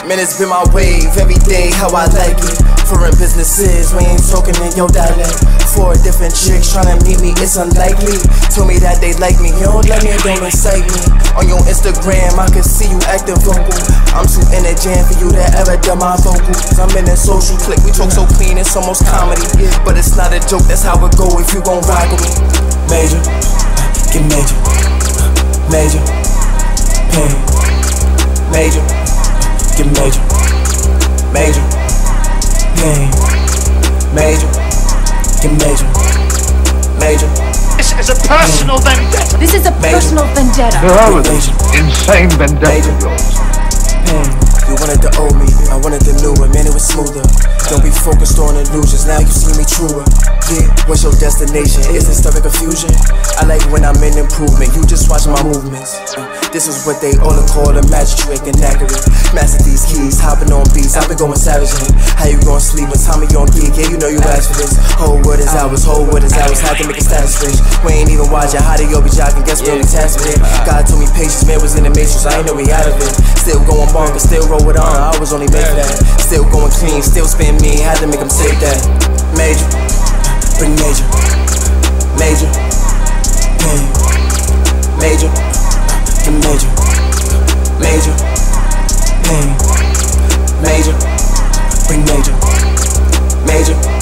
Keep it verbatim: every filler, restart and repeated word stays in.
Man, it's been my wave every day, how I like it. Foreign businesses, we ain't talking in your dialect. Four different chicks tryna meet me, it's unlikely. Told me that they like me, you don't like me, don't incite me. On your Instagram, I can see you acting vocal. I'm too in a jam for you to ever done my vocals. I'm in a social clique, we talk so clean, it's almost comedy. But it's not a joke, that's how it go if you gon' ride with me. Major, get major, major, pain. Major, get major, major, pain. Major, get major, major. This is a personal pain. vendetta. This is a personal vendetta. Get over this insane vendetta of yours. Pain. You wanted the old me, I wanted the new one, man, it was smoother. Don't be focused on illusions, now you see me truer. Yeah, what's your destination? Is it stuff in confusion? I like when I'm in improvement, you just watch my movements. uh, This is what they all call a magic trick and accurate. Master these keys, hopping on beats, I've been going savage. How you gon' sleep when Tommy on geek? Yeah, you know you asked for this. Whole word is ours, whole word is ours, had to make a status rich. We ain't even watching how they all be jocking, guess we only tasked with it. God told me patience, man was in the matrix, I ain't know we out of it. Still going bonkers, still roll it on, I was only made for that. Still going clean, still spin me, had to make them take that. Major, bring major, major, pain. Major, get major, major, pain. Major, bring major, major.